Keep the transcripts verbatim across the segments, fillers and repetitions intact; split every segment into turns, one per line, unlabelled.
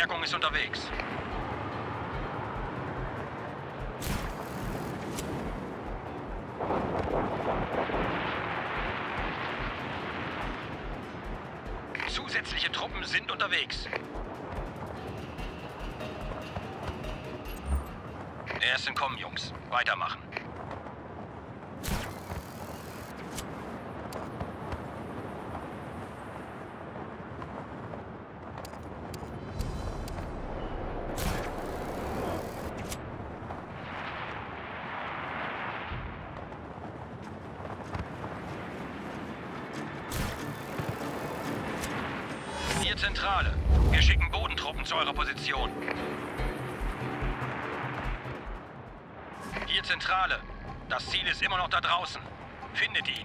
Verstärkung ist unterwegs. Zusätzliche Truppen sind unterwegs. Er ist entkommen, Jungs. Weitermachen. Hier Zentrale. Wir schicken Bodentruppen zu eurer Position. Hier Zentrale. Das Ziel ist immer noch da draußen. Findet ihn.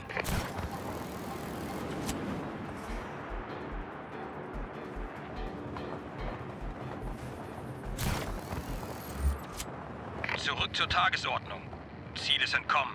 Zurück zur Tagesordnung. Ziel ist entkommen.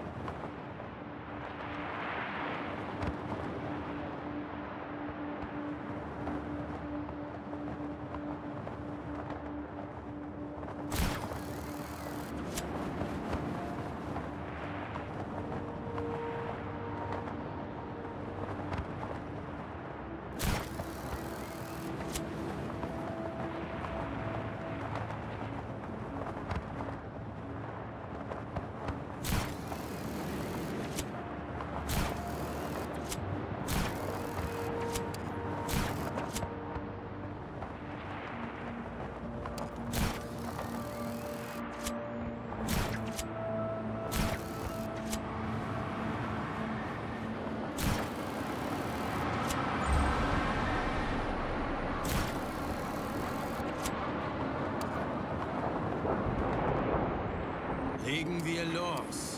Legen wir los.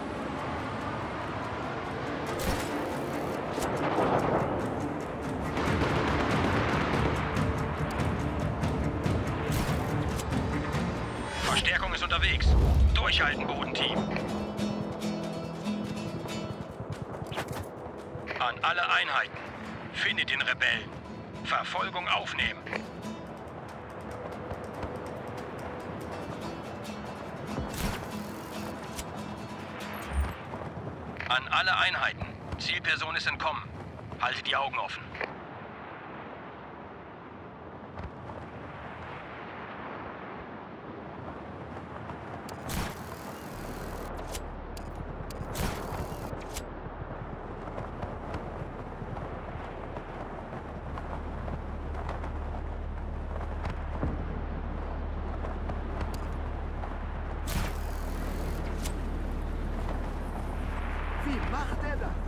Verstärkung ist unterwegs. Durchhalten, Bodenteam. An alle Einheiten. Findet den Rebellen. Verfolgung aufnehmen. An alle Einheiten. Zielperson ist entkommen. Haltet die Augen offen.
Wie macht er das?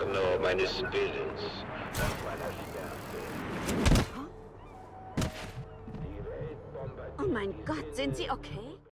nur meines Willens nach meiner Stärke.
Oh mein Gott, sind Sie okay?